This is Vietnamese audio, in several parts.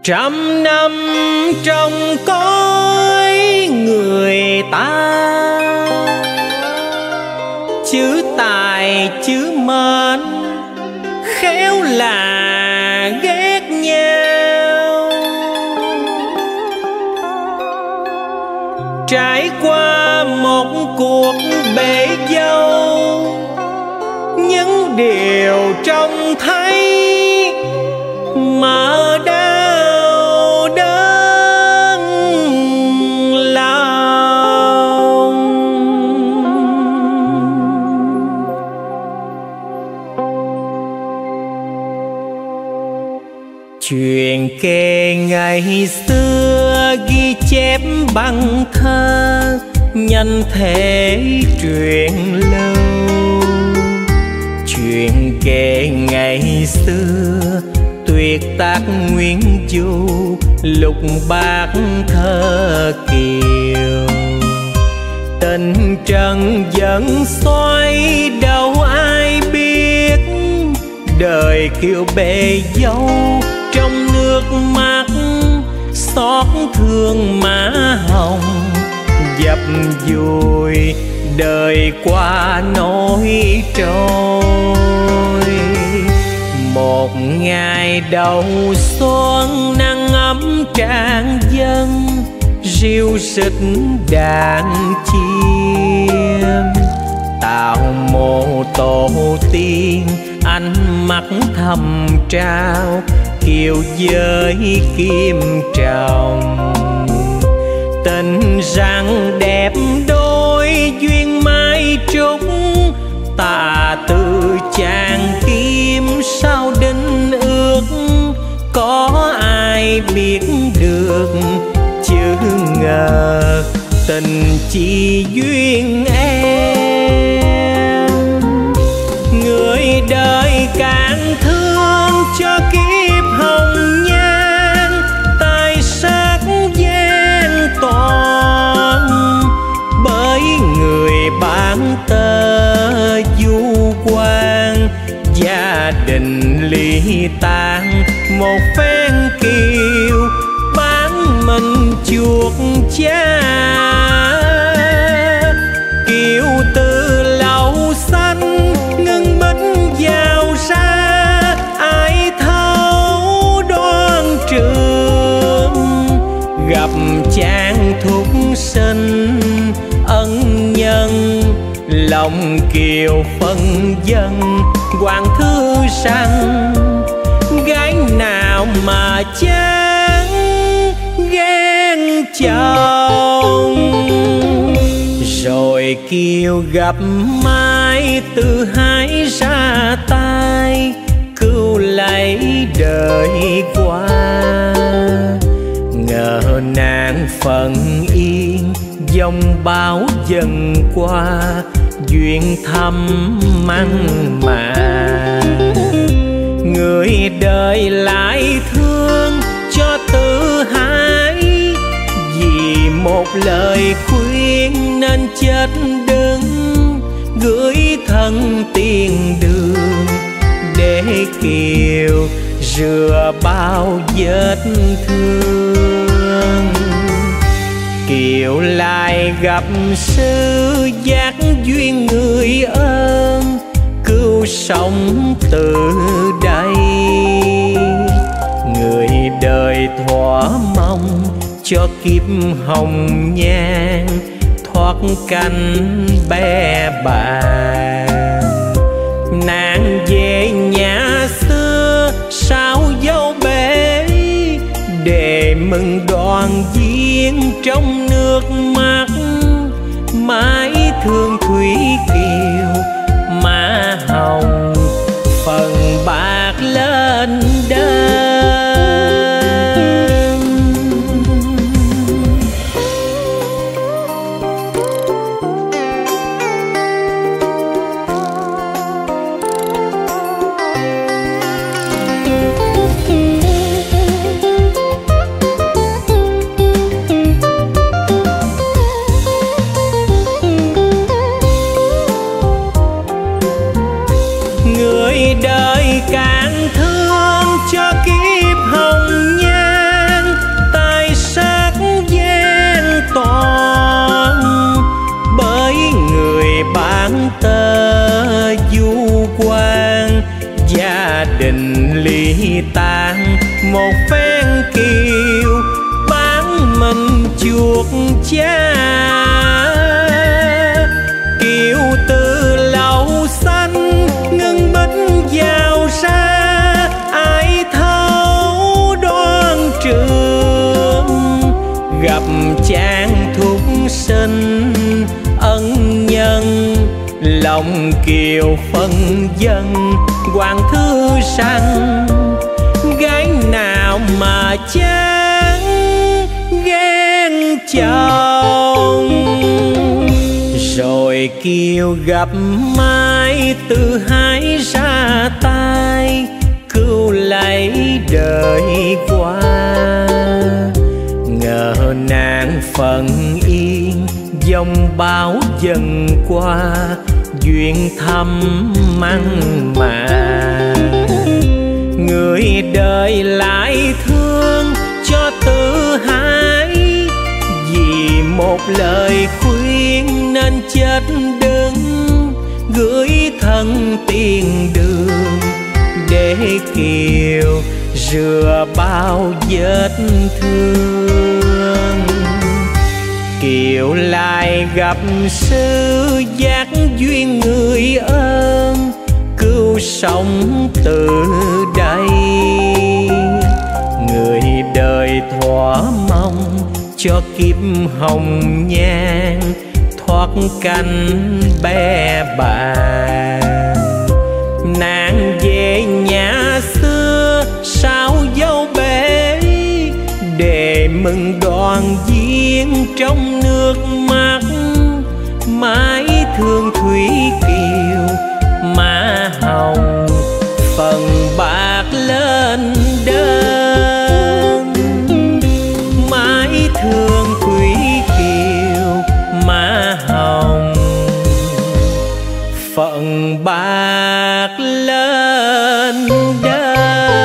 Trăm năm trong cõi người ta, chữ tài chữ mến khéo là ghét nhau. Trải qua một cuộc bể dâu, những điều trông thấy mà đau đớn lòng. Chuyện kể ngày xưa ghi chép bằng thơ, nhân thể truyền lâu. Chuyện kể ngày xưa tuyệt tác Nguyễn Du, lục bát thơ kiều. Tình trần vẫn xoay đâu ai biết, đời kiều bề dâu trong nước mắt. Xót thương má hồng dập dùi, đời qua nỗi trôi. Một ngày đầu xuân nắng ấm tràn dân, ríu rít đàn chim. Tạo mộ tổ tiên ánh mắt thầm trao, kiều với kim trồng. Tình rằng đẹp đôi duyên mai trúc, tà từ chàng kim sao đinh ước. Có ai biết được chứ ngờ tình chỉ duyên em. Người đời càng thương cho kiếp hồng nhan, tài sắc gian toàn. Bởi người bán tơ du quan, gia đình ly tan. Một phen kiều bán mình chuộc cha, kiều từ lâu xanh ngưng bích vào ra. Ai thấu đoan trường gặp chàng thục sinh ân nhân. Lòng kiều phân dân hoàng thư rằng, gái nào mà chán ghen chồng. Rồi kiều gặp mai từ hái ra tay, cứu lấy đời qua. Ngờ nàng phận yên dòng báo dần qua, duyên thăm mặn mà. Người đời lại thương cho Tử Hải, vì một lời khuyên nên chết đứng. Gửi thân tiền đường để kiều rửa bao vết thương. Kiều lại gặp sư giác duyên người ơn, cứu sống từ đây. Người đời thỏa mong cho kiếp hồng nhan, thoát cánh bé bàng. Nàng về nhà xưa sao dấu bể, để mừng đoàn viên trong nước mắt. Mãi thương thủy kiều má hồng, phần bạc lên đơn. gia đình ly tan, một phen kiều bán mình chuộc cha. Kiều từ lầu xanh ngưng bích vào ra, ai thấu đoan trường. Gặp chàng thục sinh ân nhân, lòng kiều phân dân hoàng thư rằng, gái nào mà chán ghen chồng. Rồi kiều gặp Mai từ hái ra tay, cứu lấy đời qua. Ngờ nàng phận yên dòng bão dần qua, duyên thăm mặn mà. Người đời lại thương cho Từ Hải, vì một lời khuyên nên chết đứng, gửi thân tiền đường để kiều rửa bao vết thương. Kiều lại gặp sư giác duyên người ơn, cứu sống từ đây. Người đời thỏa mong cho kiếp hồng nhan, thoát cánh bé bàng. Nàng về nhà xưa sao dâu bể, để mừng đoàn viên trong nước mắt. Mãi thương Thủy Kiều má hồng, phần bạc lên đơn. Mãi thương Thủy Kiều má hồng, phần bạc lên đơn.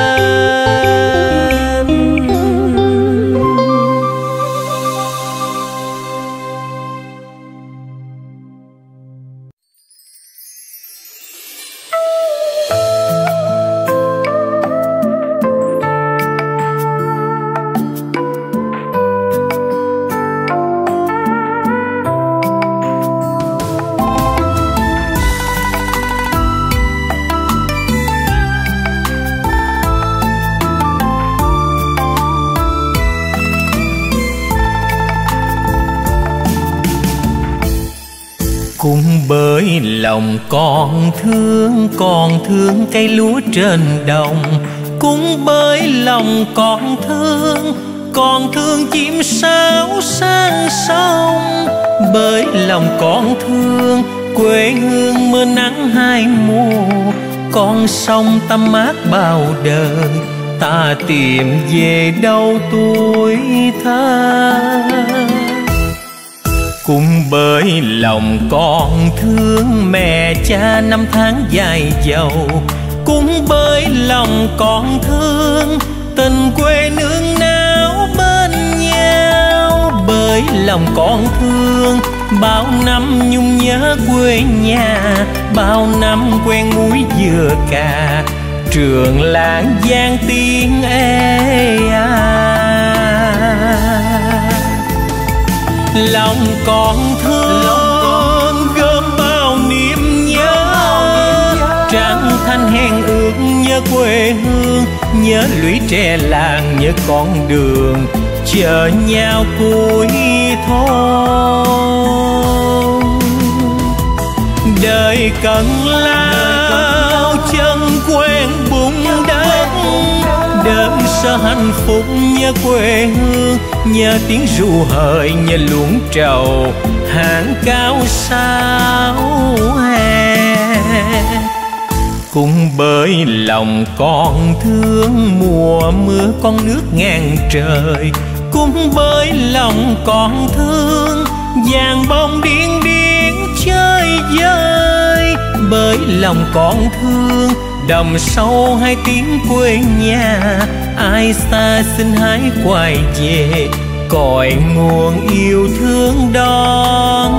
Cũng bởi lòng con thương cây lúa trên đồng. Cũng bởi lòng con thương chim sáo sang sông. Bởi lòng con thương quê hương mưa nắng hai mùa, con sông tắm mát bao đời, ta tìm về đâu tuổi thơ. Cũng bởi lòng con thương mẹ cha năm tháng dài dầu. Cũng bởi lòng con thương tình quê nương náo bên nhau. Bởi lòng con thương bao năm nhung nhớ quê nhà, bao năm quen muối dừa cà, trường làng vang tiếng ê lòng con thương gom bao niềm nhớ, trăng thanh hẹn ước nhớ quê hương, nhớ lũy tre làng, nhớ con đường chờ nhau cuối thôn. Đời cần lao chân quen bụng đất, đơn sơ hạnh phúc nhớ quê hương, nhớ tiếng ru hời, nhớ luống trầu hàng cao sao hè. Cũng bởi lòng con thương mùa mưa con nước ngàn trời. Cũng bởi lòng con thương vàng bông điên điên chơi vơi. Bởi lòng con thương đầm sâu hai tiếng quê nhà, ai xa xin hãy quay về, cội nguồn yêu thương đón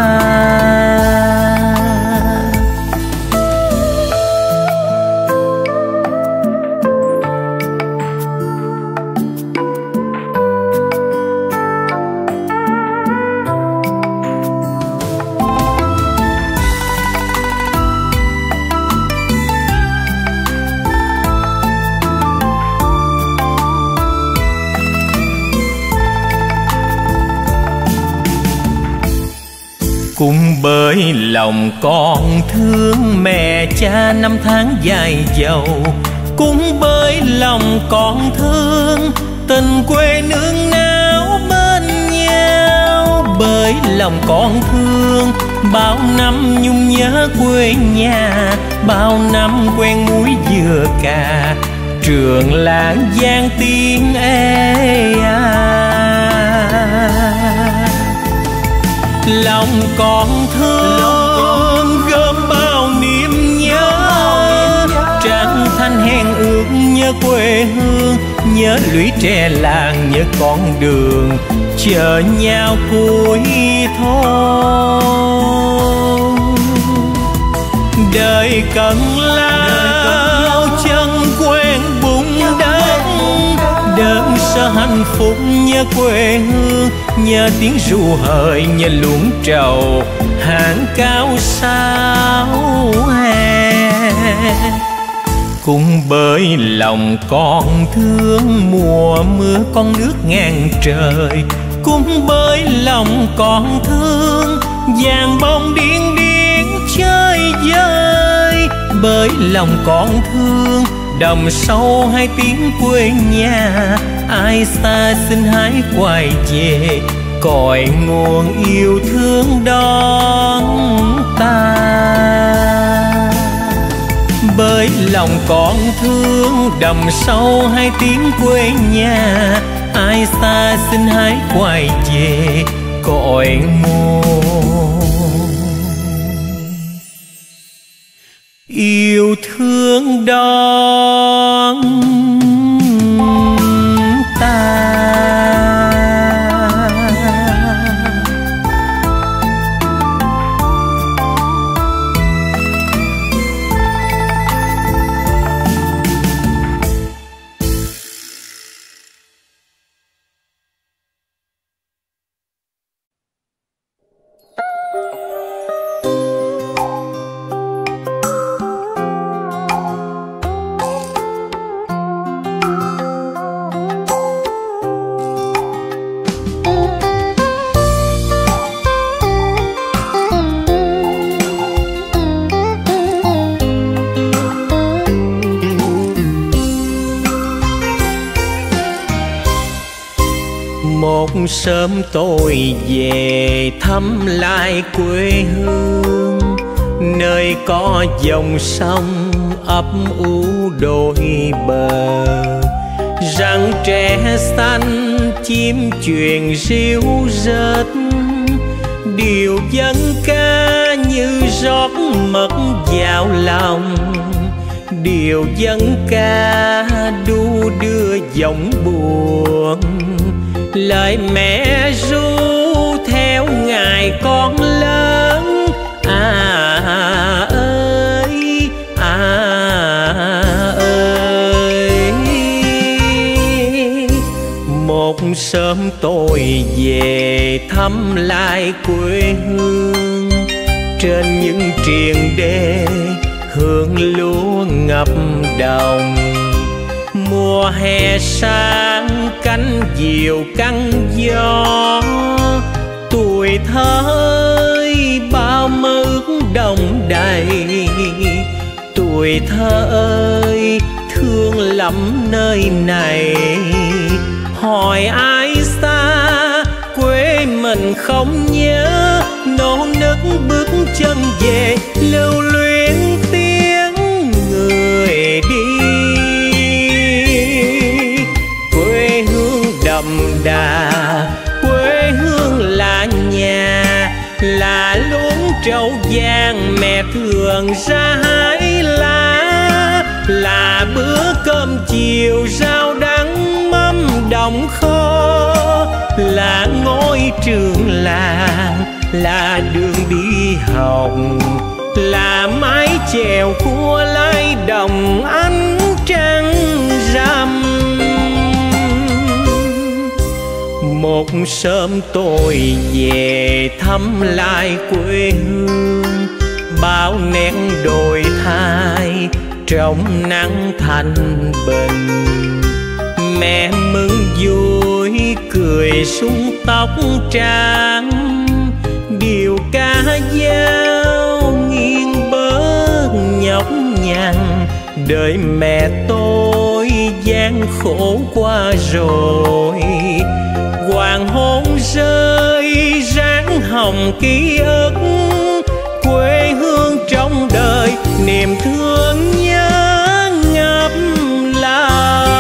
ta. Bởi lòng con thương mẹ cha năm tháng dài dầu, cũng bởi lòng con thương tình quê nương náo bên nhau. Bởi lòng con thương bao năm nhung nhớ quê nhà, bao năm quen muối dừa cà, trường làng giang tiếng ê lòng con thương gom bao niềm nhớ, trăng thanh hẹn ước nhớ quê hương, nhớ lũy tre làng, nhớ con đường chờ nhau cuối thôn. Đời cần lao chân quen bụng đất, đơn sơ hạnh phúc nhớ quê hương, nhớ tiếng ru hời, nhớ luống trầu hàng cao sao hè. Cũng bởi lòng con thương mùa mưa con nước ngàn trời, cũng bởi lòng con thương vàng bông điên điên chơi vơi. Bởi lòng con thương đầm sâu hai tiếng quê nhà, ai xa xin hãy quay về, cội nguồn yêu thương đón ta. Bởi lòng con thương đầm sâu hai tiếng quê nhà, ai xa xin hãy quay về, cội nguồn yêu thương đón ta. Sớm tôi về thăm lại quê hương, nơi có dòng sông ấp ủ đôi bờ, rặng tre xanh chim chuyền ríu rết, điều dân ca như rót mật vào lòng, điều dân ca đu đưa giọng buồn, lời mẹ ru theo ngày con lớn. Ơi ơi, một sớm tôi về thăm lại quê hương, trên những triền đê hương lúa ngập đồng, mùa hè sang cánh diều căng gió, tuổi thơ ơi bao mơ ước đồng đầy, tuổi thơ ơi thương lắm nơi này. Hỏi ai xa quê mình không nhớ, nô nức bước chân về lưu luyến tiếng người đi. Quê hương đậm đà, quê hương là nhà, là luống trầu vàng mẹ thường ra hái lá, là bữa cơm chiều rau đắng mắm đồng kho, là ngôi trường làng, là đường đi học, là mái chèo cua lái đồng ánh trăng rằm. Một sớm tôi về thăm lại quê hương, bao nét đồi thay trong nắng thanh bình, mẹ mừng vui cười sung tóc trắng, điều ca dao đời mẹ tôi gian khổ qua rồi. Hoàng hôn rơi ráng hồng ký ức, quê hương trong đời niềm thương nhớ ngập lòng.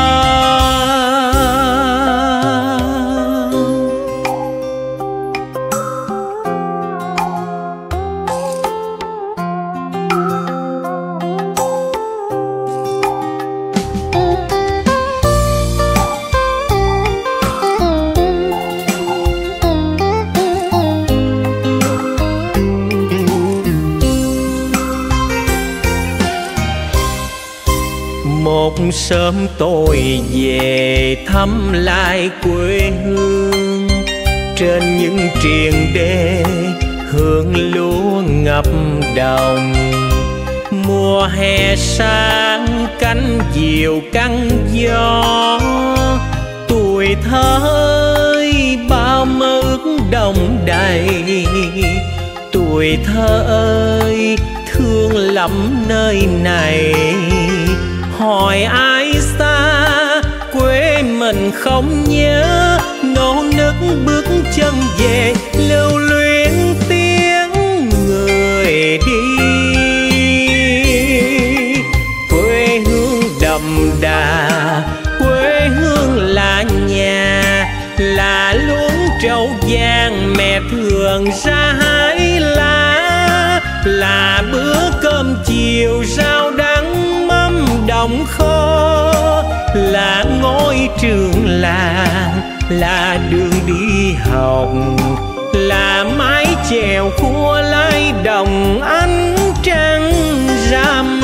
Một sớm tôi về thăm lại quê hương, trên những triền đê hương lúa ngập đồng. Mùa hè sang cánh diều căng gió, tuổi thơ ơi bao mơ ước đồng đầy. Tuổi thơ ơi thương lắm nơi này, hỏi ai xa quê mình không nhớ. Nô nức bước chân về lưu luyến tiếng người đi. Quê hương đậm đà, quê hương là nhà, là luống trầu vàng mẹ thường ra hái lá, là bữa cơm chiều rau đắng mắm đồng kho, là ngôi trường làng, là đường đi học, là mái chèo khua lái đồng ánh trăng rằm.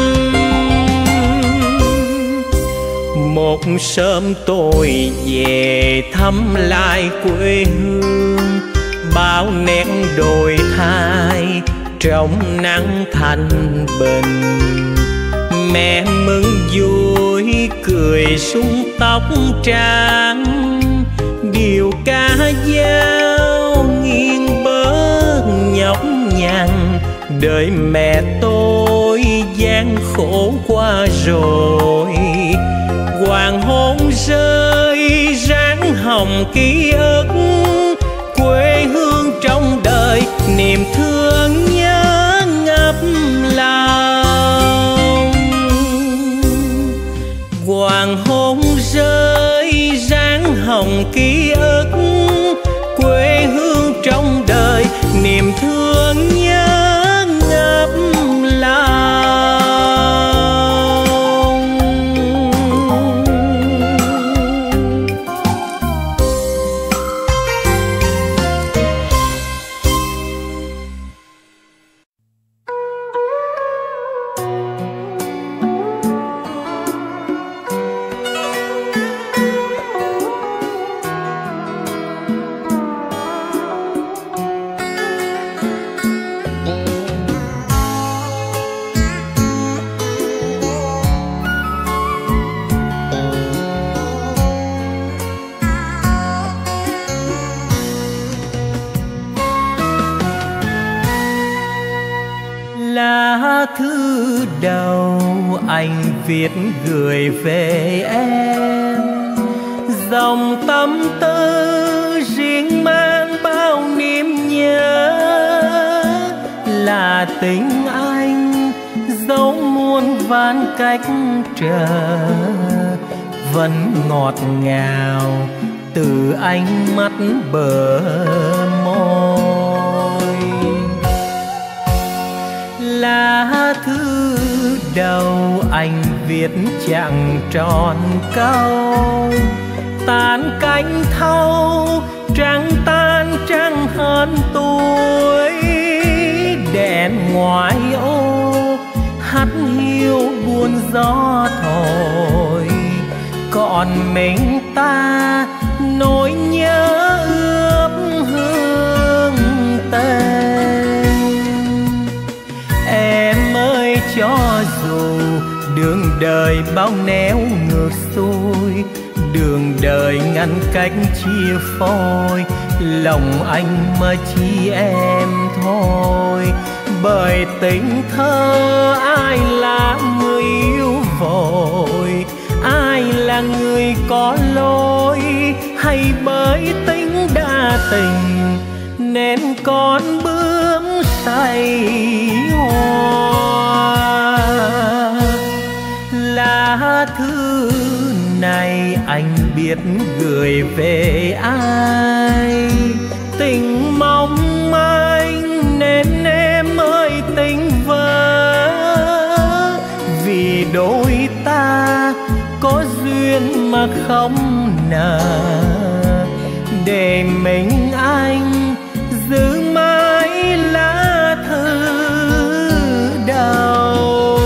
Một sớm tôi về thăm lại quê hương, bao nét đồi thai trong nắng thanh bình. Mẹ mừng vui cười sung tóc trắng, điệu ca dao nghiêng bớt nhọc nhằn. Đời mẹ tôi gian khổ qua rồi, hoàng hôn rơi ráng hồng ký ức, quê hương trong đời niềm thương nhớ ngập lòng. Hoàng hôn rơi ráng hồng ký ức, quê hương trong đời niềm thương nhớ ngập lòng. Lá thư đầu anh viết gửi về em, dòng tâm tư riêng mang bao niềm nhớ. Là tình anh dẫu muôn vàn cách trở, vẫn ngọt ngào từ ánh mắt bờ môi. Lá thư đầu anh viết chẳng tròn câu, tàn cánh thâu trăng tan trăng hơn tuổi. Đèn ngoài ô hắt hiu buồn gió thổi, còn mình ta nỗi nhớ ướp hương tên. Em ơi cho dù đường đời bao néo ngược xuôi, đường đời ngăn cách chia phôi, lòng anh mà chỉ em thôi. Bởi tình thơ ai là người yêu người có lỗi hay bởi tính đa tình nên con bướm say hoa. Lá thư này anh biết gửi về ai, tình mong manh nên em ơi tình vỡ. Vì đôi ta có duyên mà không nợ, để mình anh giữ mãi lá thư đầu.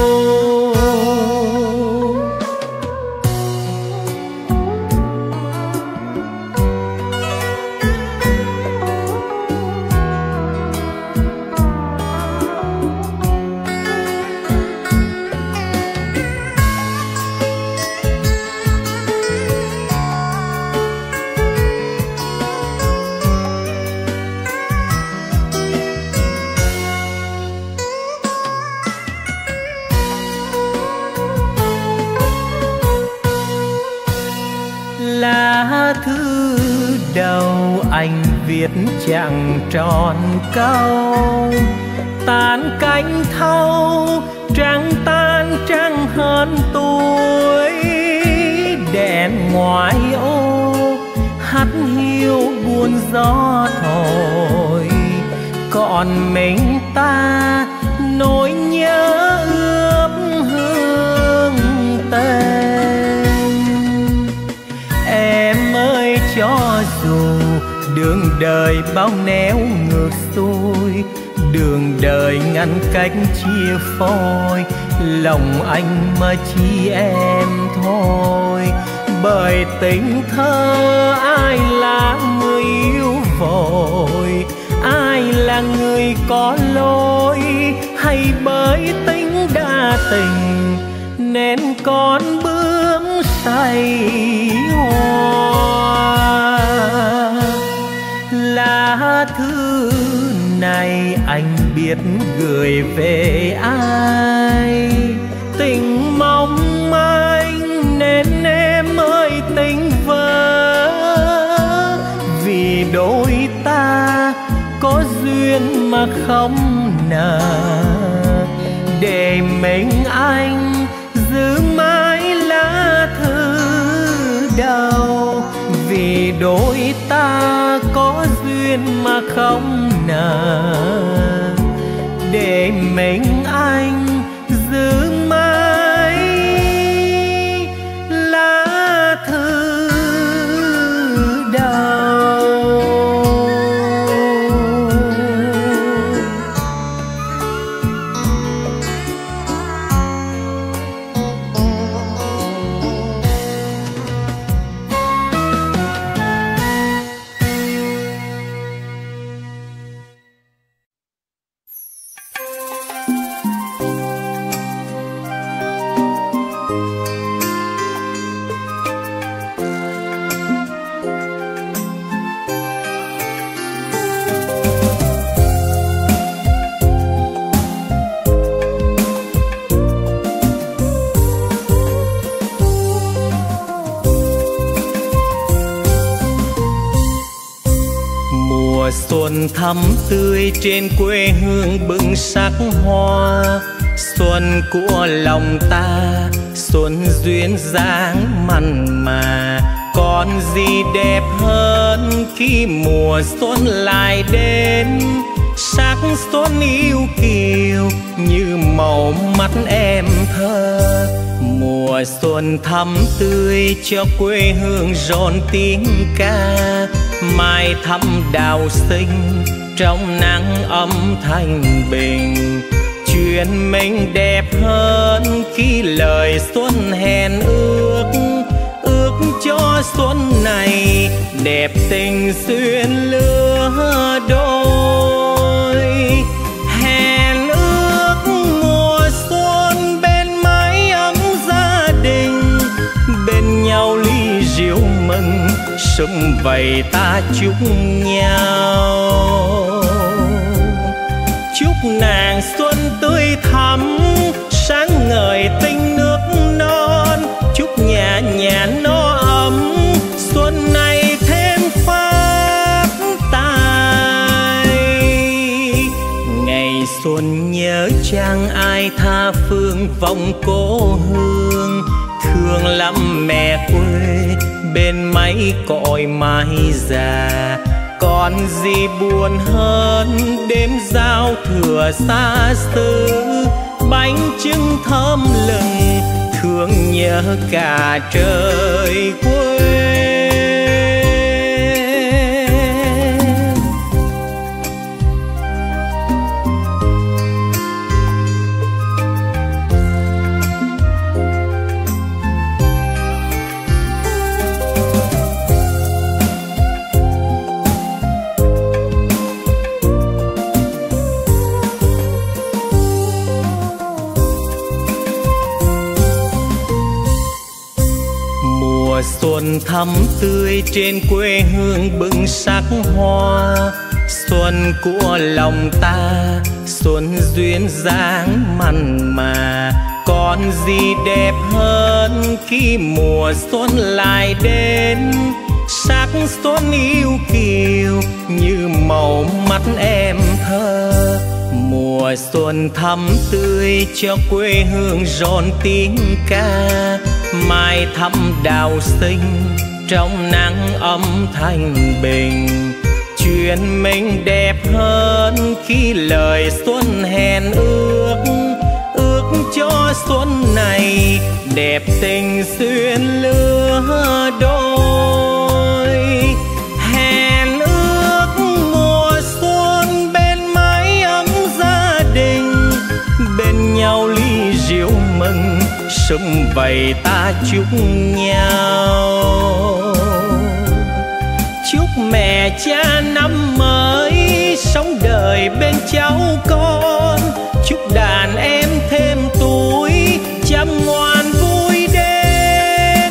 Lá thư đầu anh viết chẳng tròn câu, tàn cánh thâu trăng tan trăng hơn tuổi. Đèn ngoài ô hắt hiu buồn gió thổi, còn mình ta nỗi nhớ ướp hương tên. Em ơi cho dù đường đời bao néo ngược xuôi, đường đời ngăn cách chia phôi, lòng anh mà chỉ em thôi. Bởi tình thơ ai là người yêu vội, ai là người có lỗi hay bởi tính đa tình nên con bướm say hoa. Lá thư này anh biết gửi về ai, tình mong manh nên em ơi tình vỡ. Vì đôi ta có duyên mà không nợ, để mình anh giữ mãi lá thư đầu. Vì đôi ta có duyên mà không nợ, để mình anh giữ mãi lá thư đầu. Xuân thắm tươi trên quê hương bừng sắc hoa, xuân của lòng ta, xuân duyên dáng mặn mà. Còn gì đẹp hơn khi mùa xuân lại đến, sắc xuân yêu kiều như màu mắt em thơ. Mùa xuân thắm tươi cho quê hương rộn tiếng ca, mai thắm đào xinh trong nắng ấm thanh bình. Chuyện mình đẹp hơn khi lời xuân hẹn ước, ước cho xuân này đẹp tình xuyên lứa đôi. Hẹn ước mùa xuân bên mái ấm gia đình, bên nhau ly rượu mừng sum vầy ta chúc nhau. Chúc nàng xuân tươi thắm sáng ngời tinh nước non, chúc nhà nhà non xuân nhớ chàng ai tha phương vòng cố hương. Thương lắm mẹ quê bên mấy cõi mái già, còn gì buồn hơn đêm giao thừa xa xứ. Bánh trưng thơm lừng thương nhớ cả trời quê. Xuân thắm tươi trên quê hương bừng sắc hoa. Xuân của lòng ta, xuân duyên dáng mặn mà. Còn gì đẹp hơn khi mùa xuân lại đến. Sắc xuân yêu kiều như màu mắt em thơ. Mùa xuân thắm tươi cho quê hương rộn tiếng ca. Mai thắm đào xinh trong nắng ấm thanh bình. Chuyện mình đẹp hơn khi lời xuân hẹn ước. Ước cho xuân này đẹp tình xuyên lứa đôi. Hẹn ước mùa xuân bên mái ấm gia đình. Bên nhau ly rượu mừng sum vầy ta chúc nhau. Chúc mẹ cha năm mới sống đời bên cháu con. Chúc đàn em thêm tuổi chăm ngoan vui đến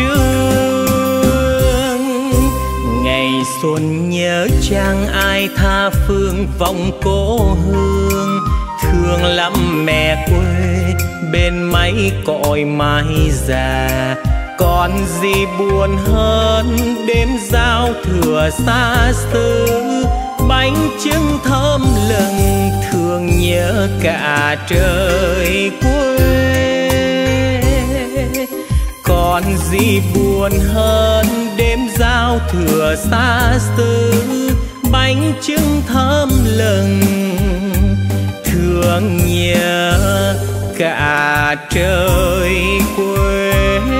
trường. Ngày xuân nhớ chàng ai tha phương vòng cố hương. Thương lắm mẹ quê bên mấy cõi mái già, còn gì buồn hơn đêm giao thừa xa xứ. Bánh trưng thơm lừng thương nhớ cả trời quê. Còn gì buồn hơn đêm giao thừa xa xứ. Bánh trưng thơm lừng thương nhớ cả trời quê.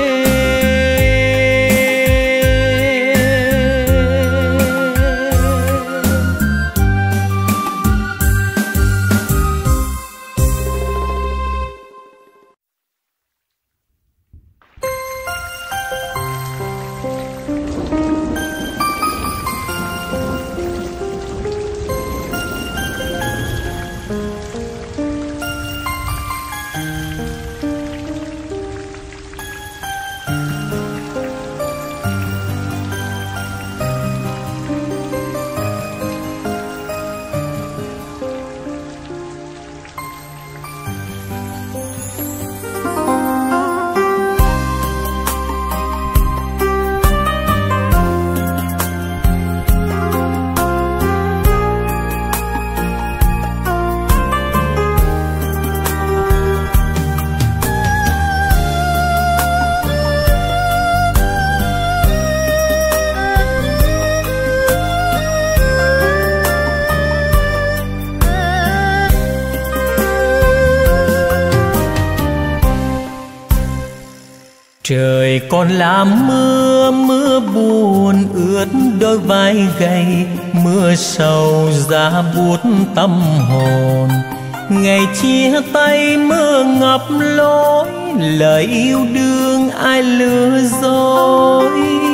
Trời còn làm mưa, mưa buồn ướt đôi vai gầy. Mưa sầu giá buốt tâm hồn. Ngày chia tay mưa ngập lối. Lời yêu đương ai lừa dối.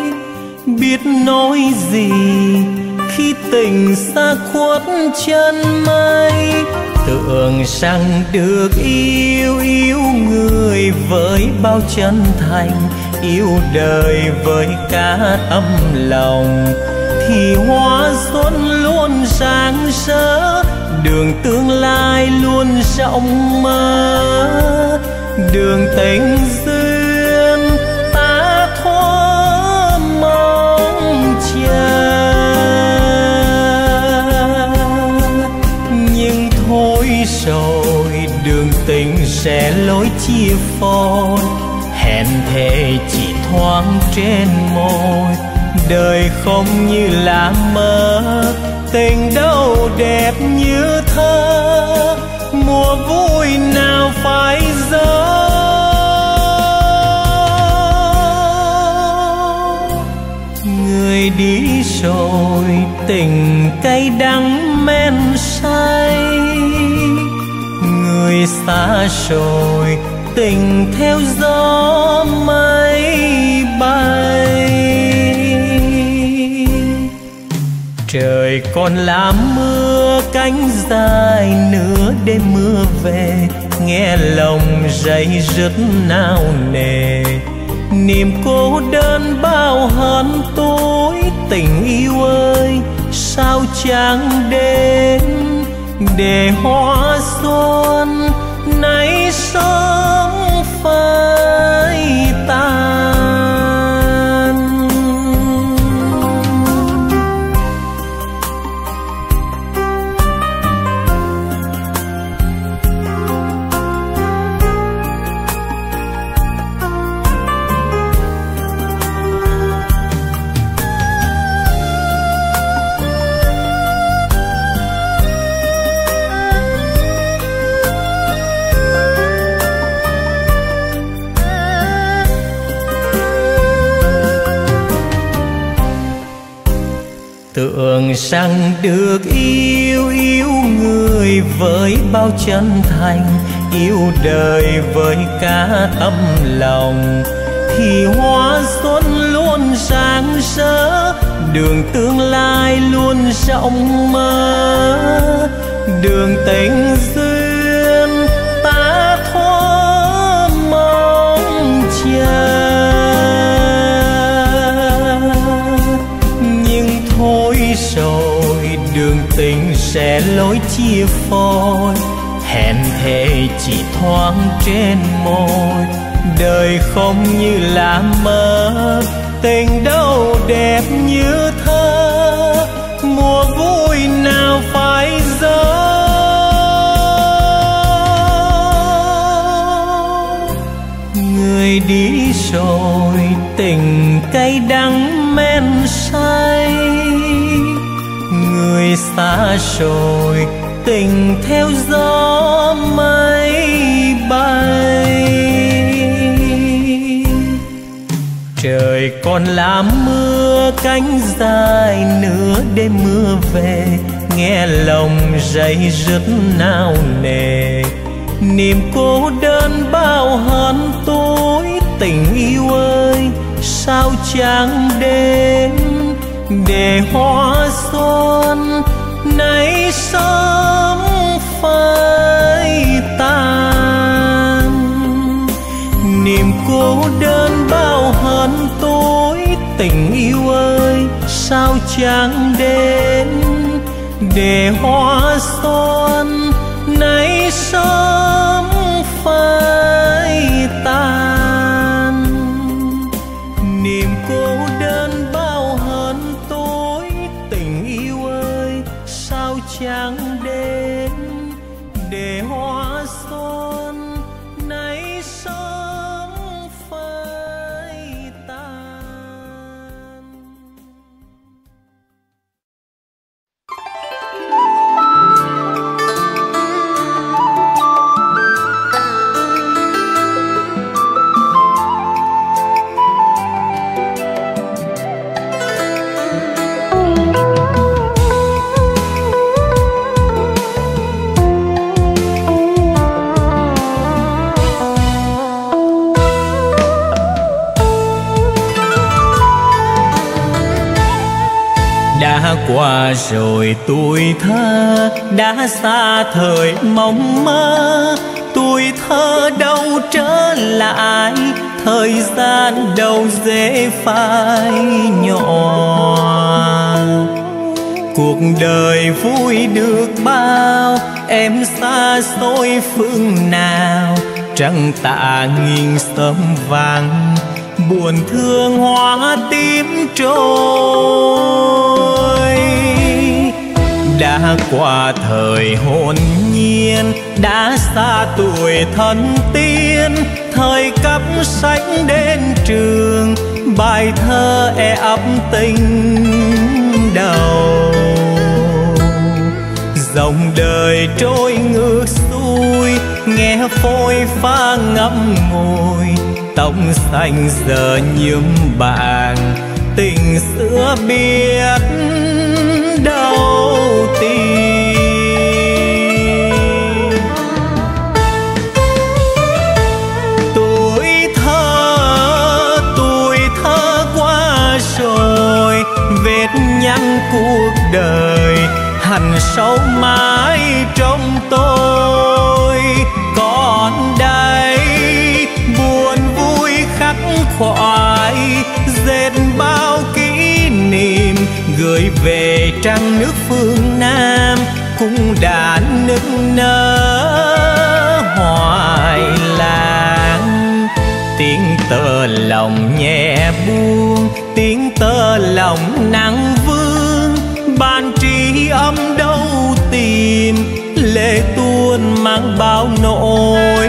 Biết nói gì khi tình xa khuất chân mây. Tưởng rằng được yêu, yêu người với bao chân thành. Yêu đời với cả tâm lòng. Thì hoa xuân luôn sáng rỡ. Đường tương lai luôn rộng mơ. Đường tình duyên ta thoa mong chờ. Nhưng thôi rồi rồi đường tình sẽ lối chia phôi, hẹn thề chỉ thoáng trên môi. Đời không như là mơ, tình đâu đẹp như thơ, mùa vui nào phải gió. Người đi rồi tình cay đắng men say, người xa rồi tình theo gió mây bay. Trời còn làm mưa cánh dài nửa đêm mưa về, nghe lòng dây dứt nao nề. Niềm cô đơn bao hận tối, tình yêu ơi sao chẳng đến để hoa xuân nay sớm phai tàn. Tưởng rằng được yêu người với bao chân thành, yêu đời với cả tâm lòng, thì hoa xuân luôn rạng rỡ, đường tương lai luôn rộng mơ. Đường tình duyên ta thoa mong chờ, rồi đường tình sẽ lối chia phôi, hẹn thề chỉ thoáng trên môi. Đời không như là mơ, tình đâu đẹp như thơ, mùa vui nào phải gió. Người đi rồi tình cay đắng men say, người xa rồi tình theo gió mây bay. Trời còn làm mưa cánh dài nửa đêm mưa về, nghe lòng dây dứt nao nề. Niềm cô đơn bao hận tối, tình yêu ơi sao chẳng đến để hoa xuân nay sớm phai tàn. Niềm cô đơn bao hận tối, tình yêu ơi sao chẳng đến để hoa xuân nay sớm phai tàn. Niềm cô đơn bao hận tối, tình yêu ơi sao chẳng đến để hoa xuân nay sớm phai tàn. Đã qua rồi tuổi thơ, đã xa thời mộng mơ. Tuổi thơ đâu trở lại, thời gian đâu dễ phai nhỏ. Cuộc đời vui được bao, em xa xôi phương nào. Trăng tạ nghìn sớm vàng, buồn thương hoa tím trôi. Đã qua thời hồn nhiên, đã xa tuổi thân tiên, thời cấp sách đến trường, bài thơ ấp tình đầu. Dòng đời trôi ngược xuôi, nghe phôi pha ngậm ngùi, tóc xanh giờ nhuộm bạc, tình xưa biết đâu tìm. Tuổi thơ qua rồi, vết nhăn cuộc đời hằn sâu mãi trong tôi. Còn đây buồn vui khắc khoải, dệt bao kỷ niệm gửi về trăng nước phương Nam, cũng đã nức nở hoài làng. Tiếng tơ lòng nhẹ buông, tiếng tơ lòng nắng vương, ban tri âm đâu tìm, lệ tuôn mang bao nỗi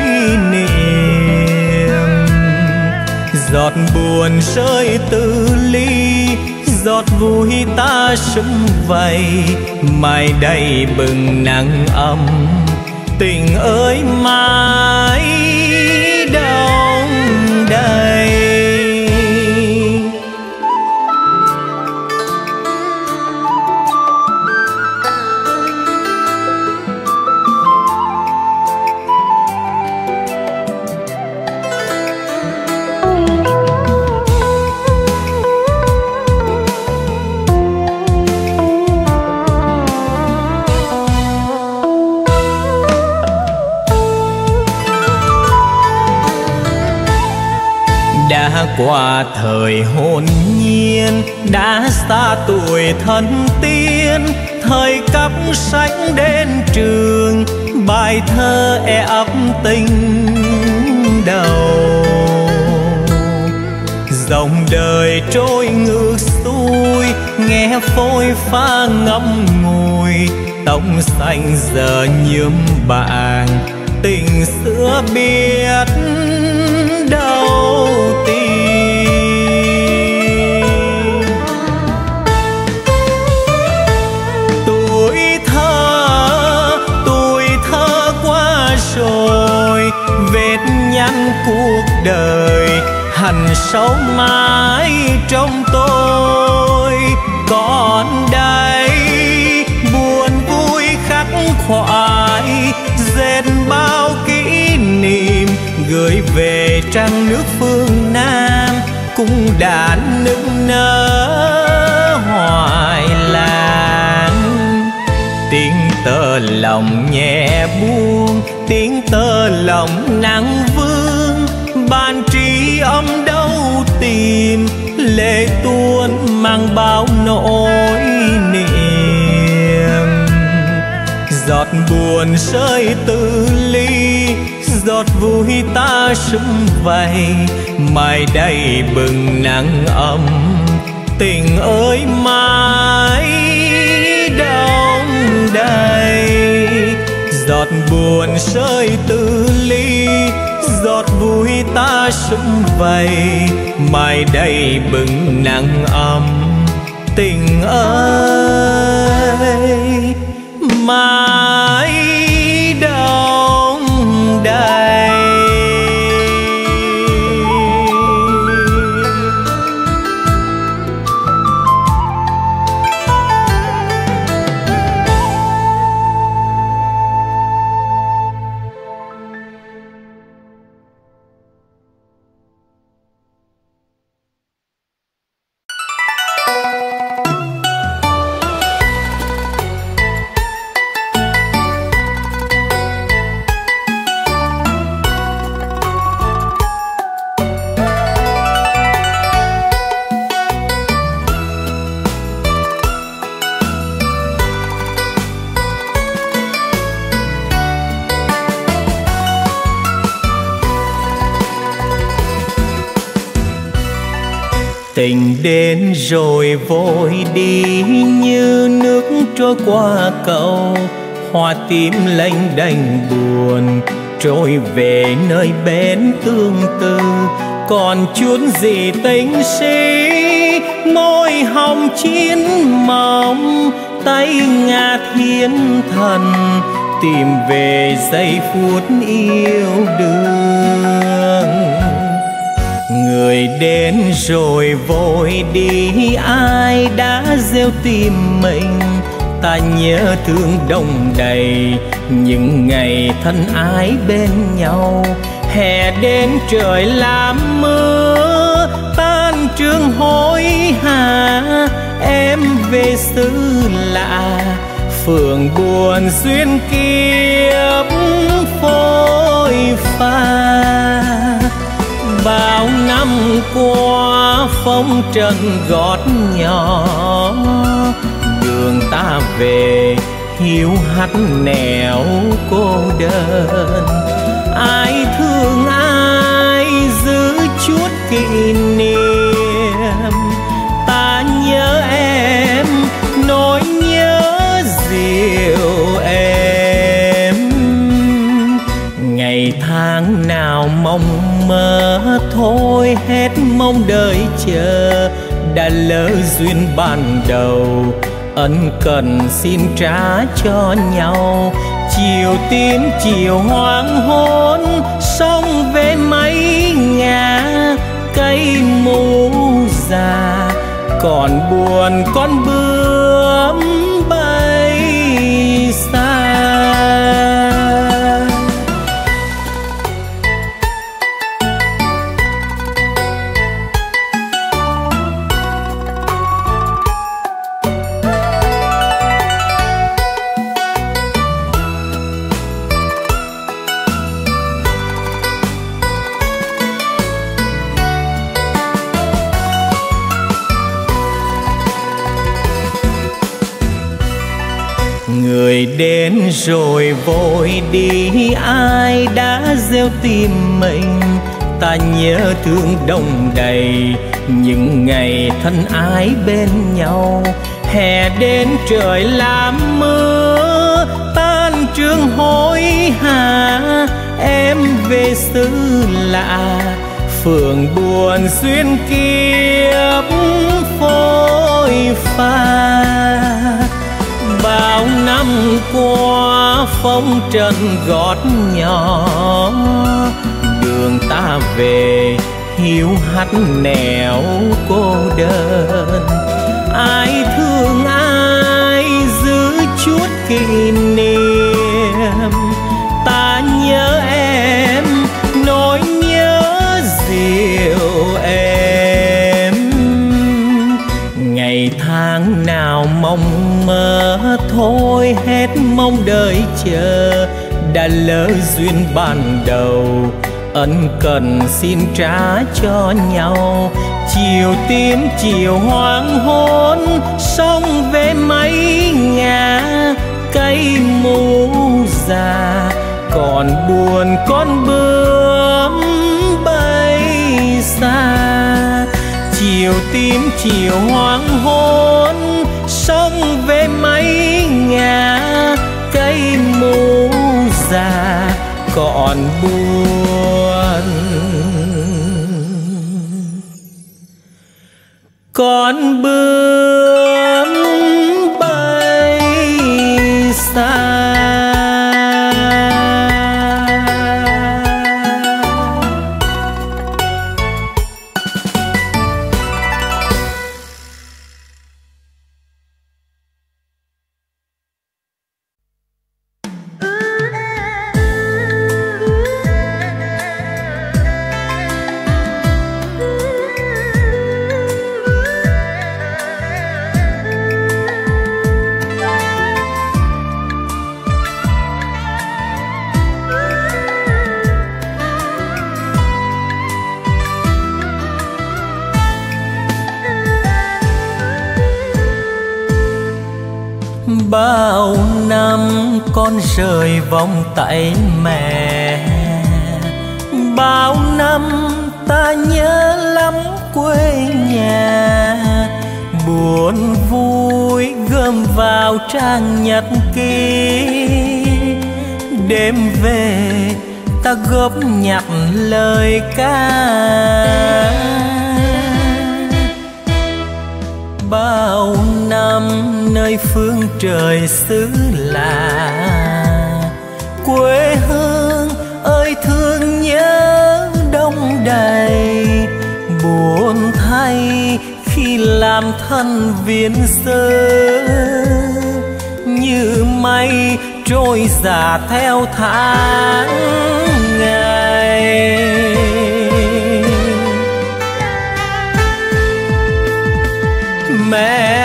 niềm. Giọt buồn rơi từ ly, giọt vui ta sum vầy, mai đây bừng nắng ấm, tình ơi mãi đông đầy. Đã qua thời hồn nhiên, đã xa tuổi thân tiên, thời cấp sách đến trường, bài thơ ấp tình đầu. Dòng đời trôi ngược xuôi, nghe phôi pha ngậm ngùi, tóc xanh giờ nhuộm bạc, tình xưa biết đâu tìm. Tuổi thơ qua rồi, vết nhăn cuộc đời hằn sâu mãi trong tôi. Còn đây buồn vui khắc khoải, dệt bao kỷ niệm gửi về trăng nước phương Nam, cũng đã nức nở hoài làng. Tiếng tơ lòng nhẹ buông, tiếng tơ lòng nắng vương, ban tri âm đâu tìm, lệ tuôn mang bao nỗi niềm. Giọt buồn rơi từ ly, giọt vui ta sum vầy, mai đây bừng nắng ấm, tình ơi mãi đông đầy. Giọt buồn rơi từ ly, giọt vui ta sum vầy, mai đây bừng nắng ấm, tình ơi mãi đông đầy. Tình đến rồi vội đi như nước trôi qua cầu, hoa tím lênh đênh buồn trôi về nơi bến tương tư. Còn chút gì tình sĩ, môi hồng chín mộng, tay ngả thiên thần tìm về giây phút yêu đương. Người đến rồi vội đi, ai đã gieo tim mình, ta nhớ thương đông đầy những ngày thân ái bên nhau. Hè đến trời làm mưa, tan trường hối hả, em về xứ lạ, phường buồn duyên kiếp phôi pha. Bao năm qua phong trần gót nhỏ, đường ta về hiu hắt nẻo cô đơn. Ai thương ai giữ chút kỷ niệm, ta nhớ em nỗi nhớ dịu em. Ngày tháng nào mong mơ thôi hết mong đợi chờ, đã lỡ duyên ban đầu ân cần xin trả cho nhau. Chiều tím chiều hoàng hôn, sông về mấy ngả cây mù già, còn buồn con bướm bay xa. Người đến rồi vội đi, ai đã gieo tim mình, ta nhớ thương đông đầy những ngày thân ái bên nhau. Hè đến trời làm mưa, tan trường hối hả, em về xứ lạ, phường buồn duyên kiếp phôi pha. Bao năm qua phong trần gót nhỏ, đường ta về hiu hắt nẻo cô đơn. Ai thương ai giữ chút kỷ niệm, ta nhớ em nỗi nhớ dịu em. Ngày tháng nào mong mơ thôi hết mong đợi chờ, đã lỡ duyên ban đầu ân cần xin trả cho nhau. Chiều tím chiều hoàng hôn, sông về mấy ngả cây mù già, còn buồn con bướm bay xa. Chiều tím chiều hoàng hôn, sông về mấy ngả cây mù già, còn buồn con bướm bay xa. Bao năm con rời vòng tay mẹ, bao năm ta nhớ lắm quê nhà. gươm vào trang nhật ký. Đêm về ta góp nhặt lời ca, bao năm nơi phương trời xứ lạ. Quê hương ơi thương nhớ đông đầy, buồn thay khi làm thân viên sơ. Như mây trôi giạt theo tháng ngày, mẹ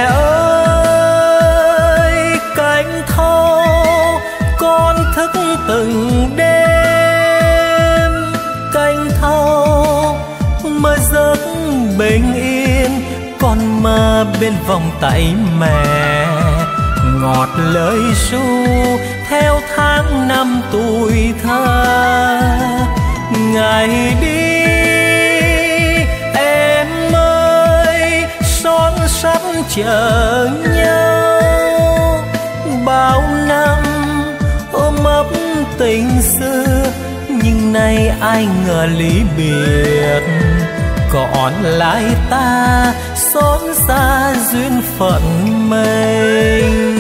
ơi cánh thô con thức từng đêm. Cánh thô mơ giấc bình yên, con mơ bên vòng tay mẹ. Ngọt lời ru theo tháng năm tuổi thơ. Ngày đi em ơi son sắt chờ nhau, bao năm ôm ấp tình xưa. Nhưng nay ai ngờ lý biệt, còn lại ta xót xa duyên phận mình.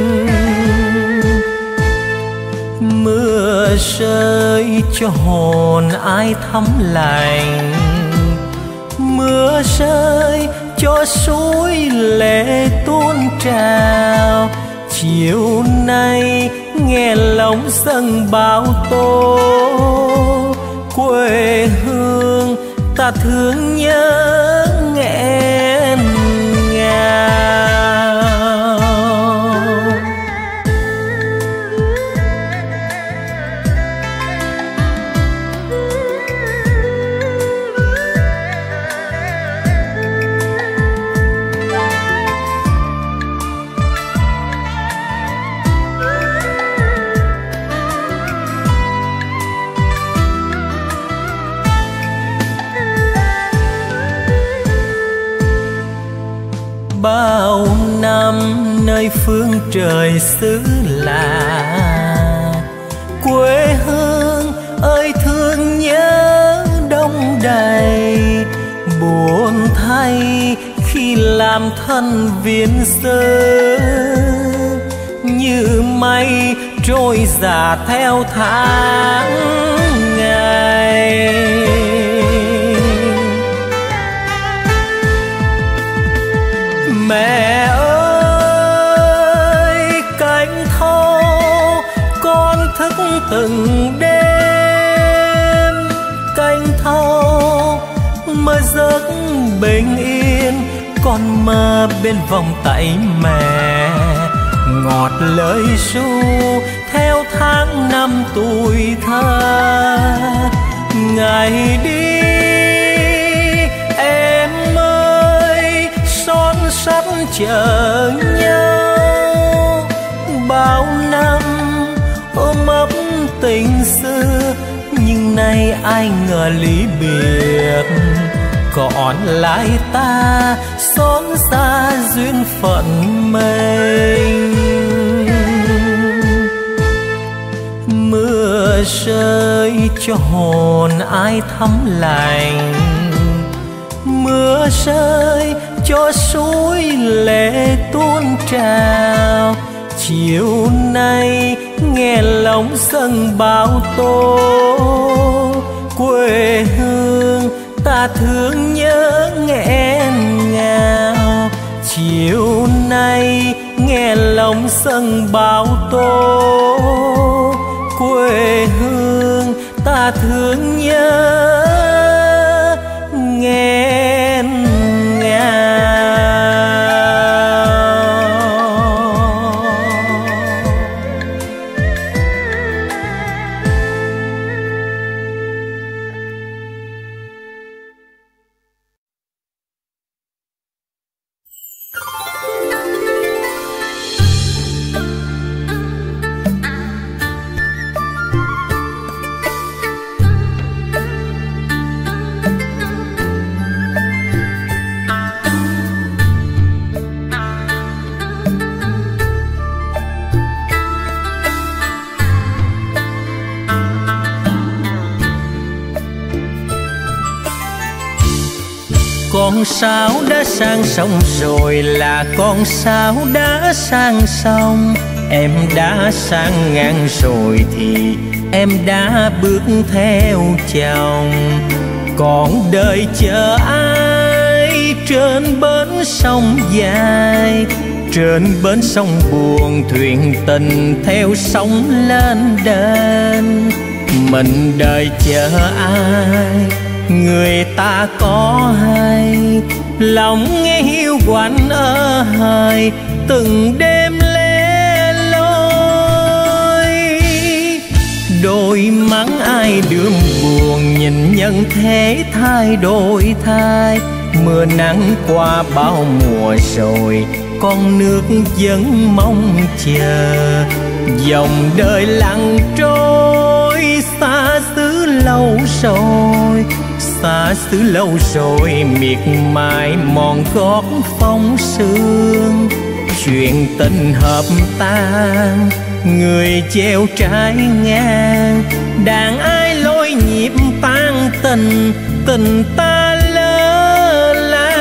Mưa rơi cho hồn ai thấm lành, mưa rơi cho suối lệ tuôn trào. Chiều nay nghe lòng dâng bao tố, quê hương ta thương nhớ nghẹn ngào. Bao năm nơi phương trời xứ lạ. Quê hương ơi thương nhớ đông đầy, buồn thay khi làm thân viên sơ. Như mây trôi giạt theo tháng ngày, mẹ ơi cánh thô con thức từng đêm. Cánh thô mơ giấc bình yên, con mơ bên vòng tay mẹ. Ngọt lời ru theo tháng năm tuổi thơ. Ngày đi em ơi son sắt chờ nhau, bao năm ôm ấp tình xưa. Nhưng nay ai ngờ lý biệt, còn lại ta xót xa duyên phận mình. Mưa rơi cho hồn ai thấm lành, mưa rơi cho suối lệ tuôn trào. Chiều nay nghe lòng dâng bao tố, quê hương ta thương nhớ nghẹn ngào. Chiều nay nghe lòng dâng bao tố, quê hương ta thương nhớ nghẹn ngào. con sáo đã sang sông rồi, là con sáo đã sang sông. Em đã sang ngang rồi thì em đã bước theo chồng. Còn đợi chờ ai trên bến sông dài, trên bến sông buồn thuyền tình theo sóng lên đên. Mình đợi chờ ai người ta có hay, lòng nghe hiu quạnh ơ hời từng đêm lẻ loi. Đôi mắt ai đượm buồn nhìn nhân thế thay đổi thay. Mưa nắng qua bao mùa rồi, con nước vẫn mong chờ. Dòng đời lặng trôi xa xứ lâu rồi, xa xứ lâu rồi miệt mài mòn gót phong sương. Chuyện tình hợp tan người treo trái ngang, đàn ai lối nhịp tan tình, tình ta lỡ la.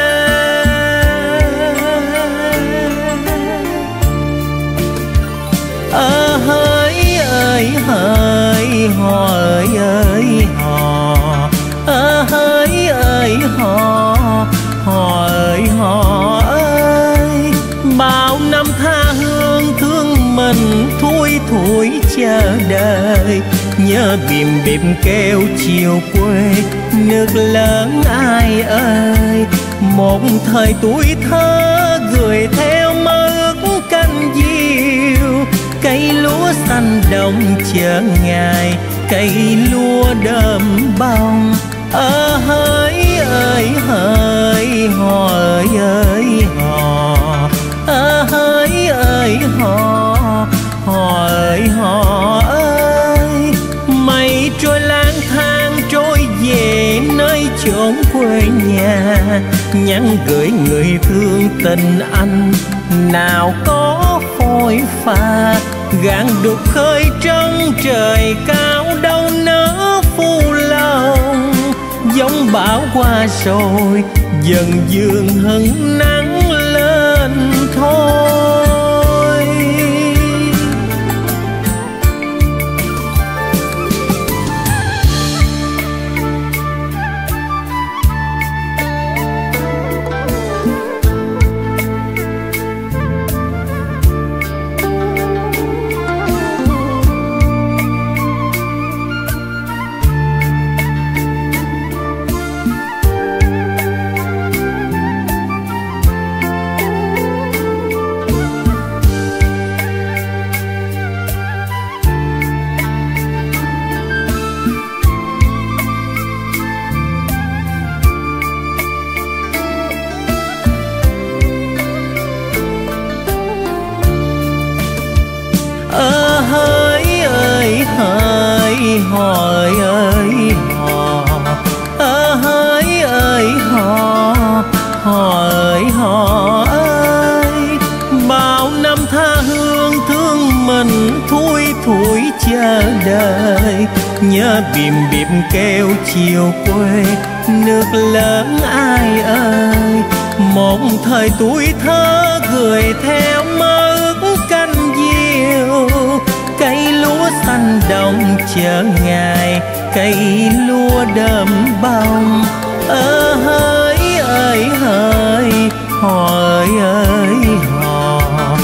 Hỡi ơi hỡi hò ơi hò, hỡi ơi hò ơi hò ơi. Bao năm tha hương thương mình thui thủi chờ đợi, nhớ bìm bìm kêu chiều quê nước lớn ai ơi. Một thời tuổi thơ gửi theo mơ ước canh diều, cây lúa xanh đồng chờ ngày, cây lúa đơm bông. Hỡi ơi hỡi hò ơi hò, hỡi ơi hò ơi hò ơi. Mây trôi lang thang trôi về nơi chốn quê nhà, nhắn gửi người thương tình anh nào có phôi pha. Gạn đục khơi trong trời cao đâu nỡ phù lòng, giông bão qua rồi dần dương hứng nắng lên thôi. Hỡi ơi hỡi hò ơi hò, hỡi ơi hò ơi hò ơi. Bao năm tha hương thương mình thui thủi chờ đợi, nhớ bìm bìm kêu chiều quê nước lớn ai ơi. Một thời tuổi thơ gửi theo mơ ước canh diều, cây lúa xanh đồng chờ ngày, cây lúa đơm bông. Hỡi ơi hỡi hò ơi hò,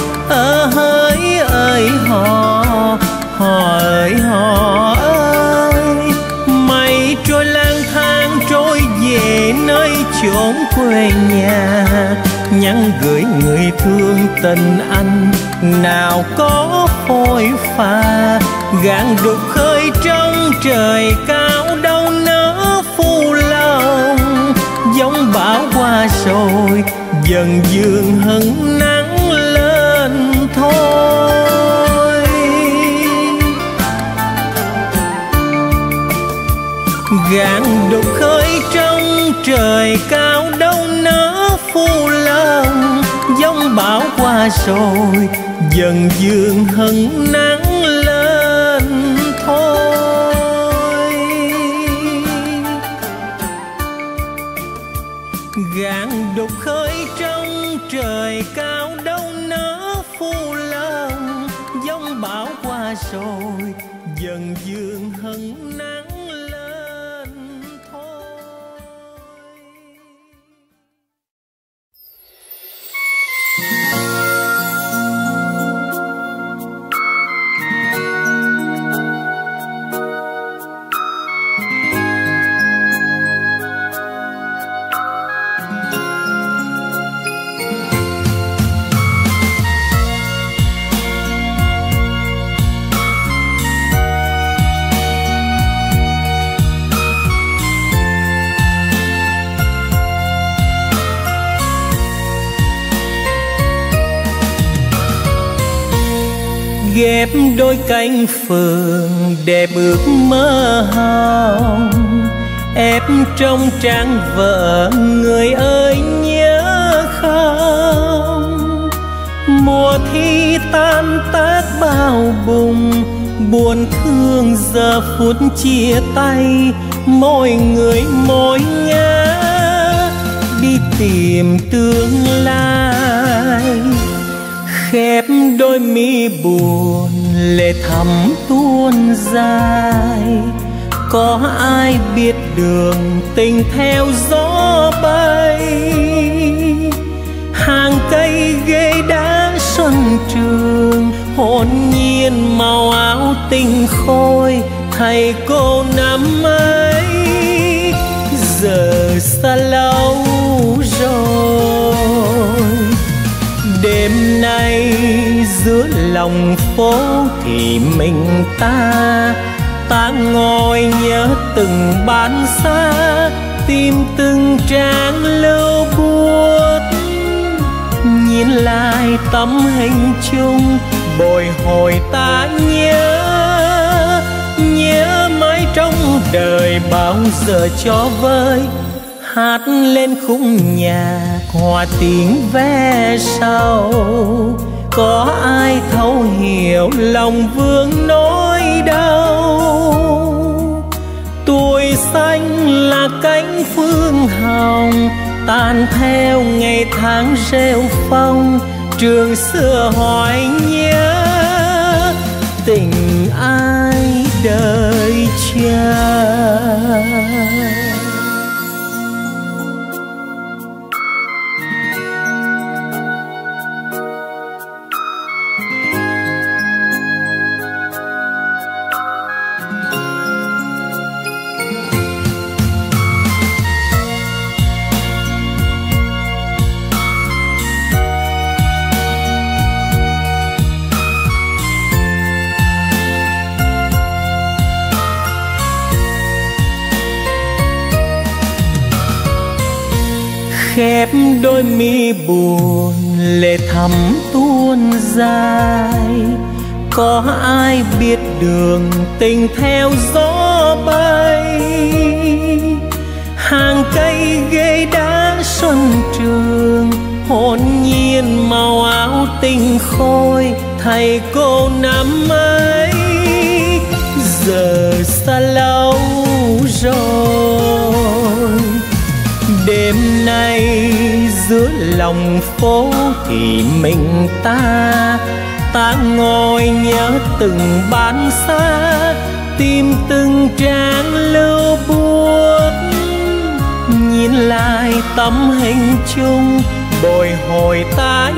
hỡi ơi hò ơi hò ơi. Mây trôi lang thang trôi về nơi chốn quê nhà, nhắn gửi người thương tình anh nào có phôi pha. Gạn đục khơi trong trời cao đâu nỡ phù lòng, giông bão qua rồi dần dương hứng nắng lên thôi. Gạn đục khơi trong trời cao đâu nỡ phù lòng, giông bão qua rồi dần dương hứng nắng lên thôi. trời cao đâu nỡ phù lòng, giông bão qua rồi dần dương hừng nắng lên thôi. Ghép đôi cánh phượng đẹp ước mơ hồng, ép trong trang vợ người ơi nhớ không. Mùa thi tan tác bao bùng, buồn thương giờ phút chia tay, mỗi người mỗi ngã đi tìm tương lai. Khép đôi mi buồn lệ thầm tuôn dài, có ai biết đường tình theo gió bay. Hàng cây ghế đá xuân trường, hồn nhiên màu áo tinh khôi, thầy cô năm ấy giờ xa lâu rồi. Đêm nay giữa lòng phố thì mình ta ngồi nhớ từng bán xa, tìm từng trang lưu buốt. Nhìn lại tấm hình chung bồi hồi ta nhớ mãi trong đời bao giờ cho vơi. Hát lên khung nhạc hòa tiếng ve sầu, có ai thấu hiểu lòng vương nỗi đau. Tuổi xanh là cánh phương hồng, tan theo ngày tháng rêu phong. Trường xưa hỏi nhớ tình ai đợi chờ. Khép đôi mi buồn lệ thầm tuôn dài, có ai biết đường tình theo gió bay. Hàng cây ghế đá xuân trường, hồn nhiên màu áo tinh khôi, thầy cô năm ấy giờ xa lâu rồi. Đêm nay giữa lòng phố thì mình ta ngồi nhớ từng bán xa, tìm từng trang lưu buốt. Nhìn lại tấm hình chung bồi hồi ta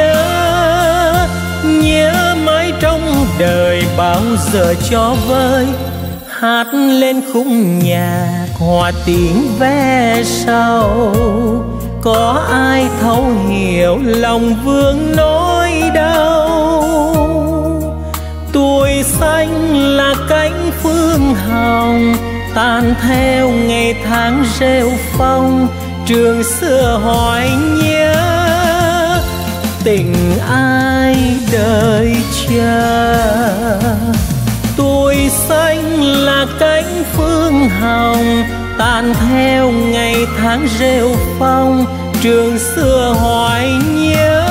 nhớ mãi trong đời bao giờ cho vơi. Hát lên khung nhạc hòa tiếng ve sầu, có ai thấu hiểu lòng vương nỗi đau. Tuổi xanh là cánh phương hồng, tan theo ngày tháng rêu phong. Trường xưa hỏi nhớ tình ai đợi chờ. Tuổi xanh là cánh phương hồng, tan theo ngày tháng rêu phong. Trường xưa hỏi nhớ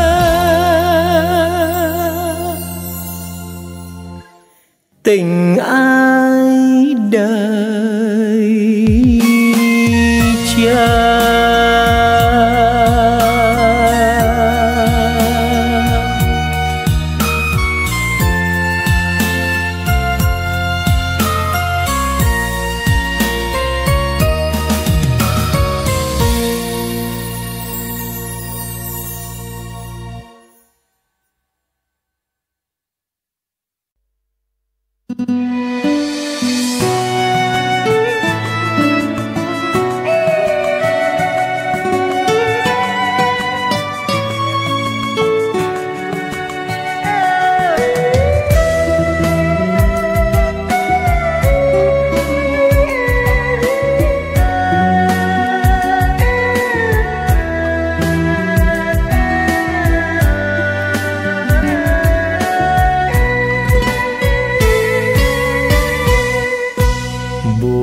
tình ai đợi chờ.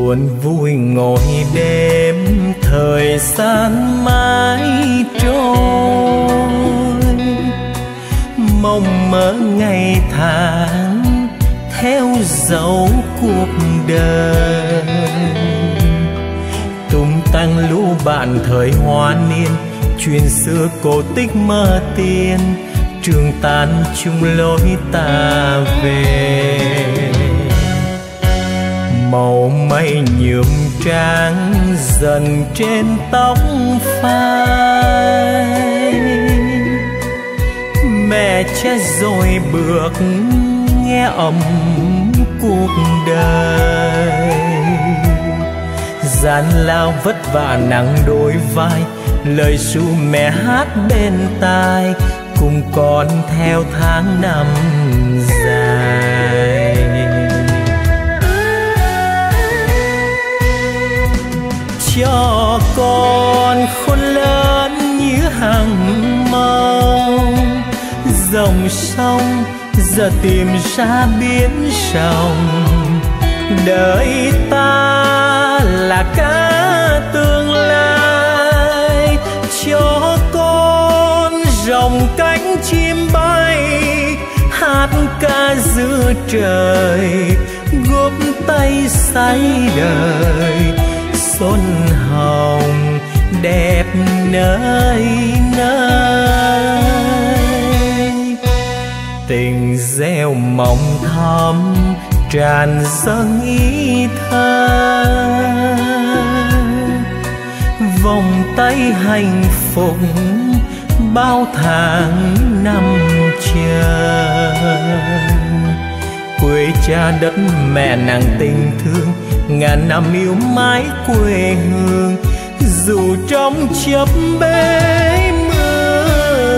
buồn vui ngồi đêm thời gian mãi trôi, mong mơ ngày tháng theo dấu cuộc đời. Tung tăng lũ bạn thời hoa niên, chuyện xưa cổ tích mơ tiên, trường tan chung lối ta về. Màu mây nhuộm trắng dần trên tóc phai, mẹ cha rồi bước nghe ấm cuộc đời. Gian lao vất vả nắng đôi vai, lời ru mẹ hát bên tai, cùng con theo tháng năm dài. Cho con khôn lớn như hàng mong, dòng sông giờ tìm ra biến sông. Đời ta là cả tương lai, cho con rồng cánh chim bay, hát ca giữa trời, góp tay say đời. Xuân hồng đẹp nơi nơi, tình gieo mộng thắm tràn dâng ý thơ. Vòng tay hạnh phúc bao tháng năm chờ, quê cha đất mẹ nàng tình thương, ngàn năm yêu mãi quê hương. Dù trong chớp bể mưa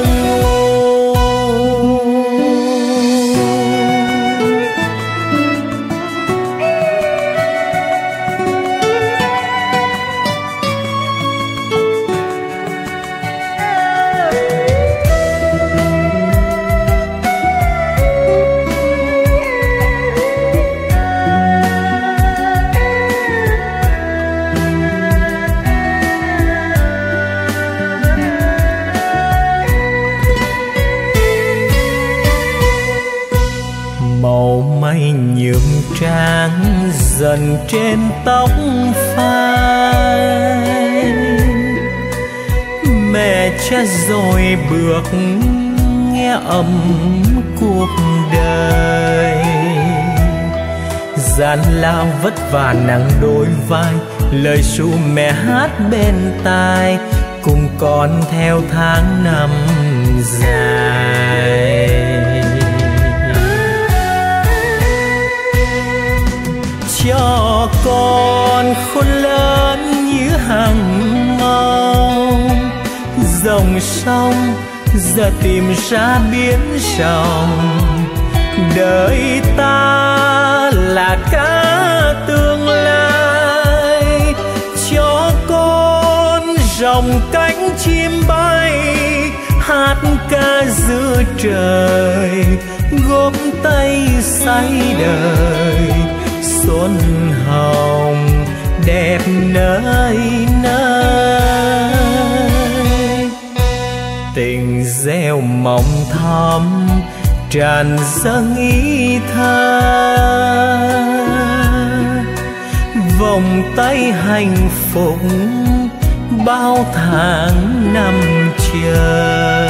nhuộm trắng dần trên tóc phai, mẹ cha rồi bước nghe ấm cuộc đời. Gian lao vất vả nắng đôi vai, lời ru mẹ hát bên tai, cùng con theo tháng năm dài. Cho con khôn lớn như hàng mong, dòng sông giờ tìm ra biến sông. Đời ta là cả tương lai, cho con rồng cánh chim bay, hát ca giữa trời, góp tay say đời. Xuân hồng đẹp nơi nơi, tình gieo mộng thắm tràn dâng ý thơ. Vòng tay hạnh phúc bao tháng năm chờ,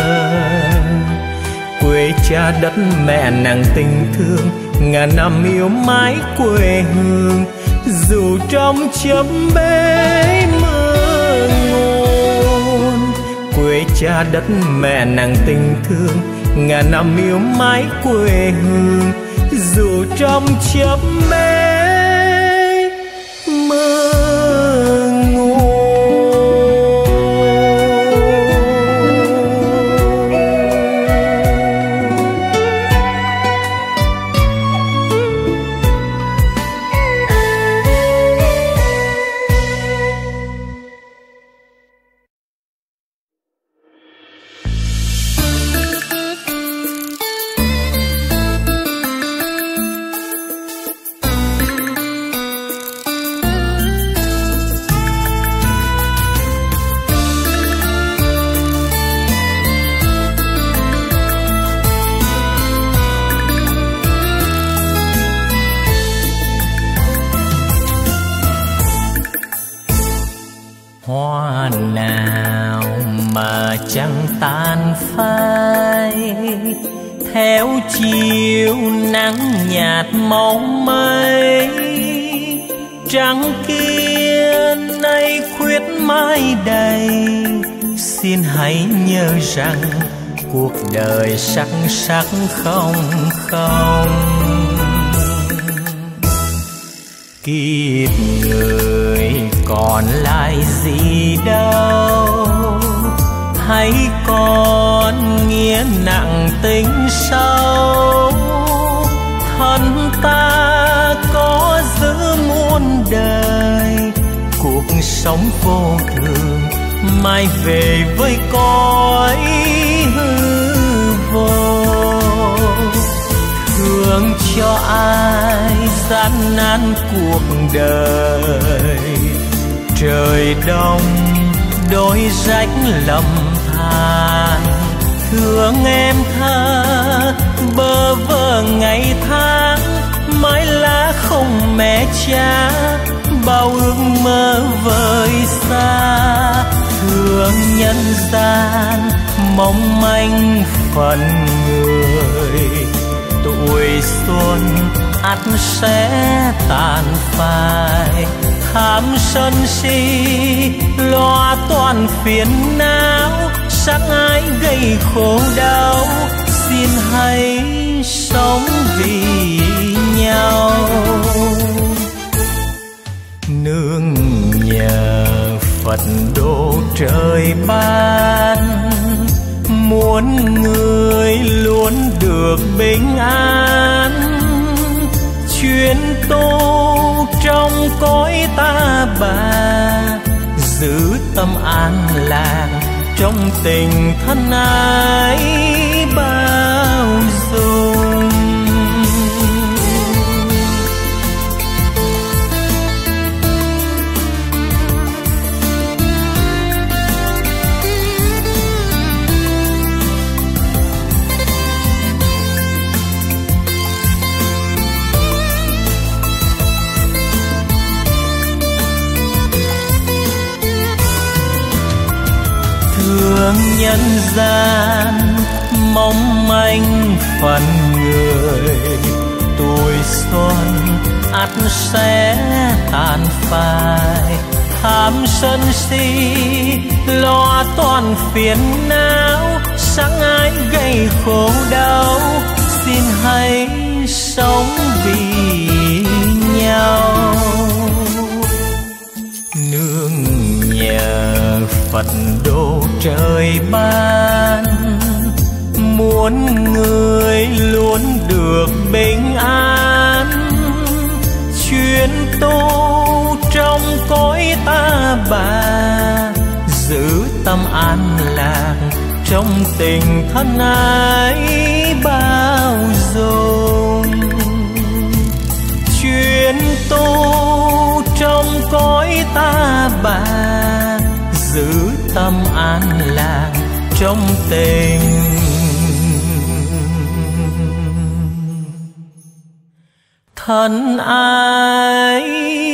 quê cha đất mẹ nàng tình thương, ngàn năm yêu mãi quê hương. Dù trong chớp bể mưa ngôn, quê cha đất mẹ nàng tình thương, ngàn năm yêu mãi quê hương. Dù trong chớp bể mưa ngôn. hoa nào mà chẳng tàn phai, theo chiều nắng nhạt màu mây. Trăng kia nay khuyết mai đầy, xin hãy nhớ rằng cuộc đời sắc sắc không không. Kiếp người còn lại gì đâu, hãy còn nghĩa nặng tình sâu. Thân ta có giữ muôn đời, cuộc sống vô thường mai về với cõi hư vô. Thương cho ai gian nan cuộc đời, trời đông đôi rách lầm than. Thương em thơ bơ vơ ngày tháng, mãi lá không mẹ cha, bao ước mơ vời xa. Thương nhân gian mong manh phần người, tuổi xuân ắt sẽ tàn phai. Tham sân si lo toan phiền não, sáng ai gây khổ đau. Xin hãy sống vì nhau, nương nhờ Phật độ trời ban. Muốn người luôn được bình an, chuyên tu trong cõi ta bà, giữ tâm an lạc trong tình thân ái bao dung. Thương nhân gian mong manh phần người, tuổi xuân ắt sẽ tàn phai. Tham sân si lo toan phiền não, sáng ai gây khổ đau. Xin hãy sống vì nhau, nương nhờ Phật độ trời ban. Muốn người luôn được bình an, chuyên tu trong cõi ta bà, giữ tâm an lạc trong tình thân ái bao dung. Chuyên tu trong cõi ta bà, giữ tâm an lạc trong tình thân ái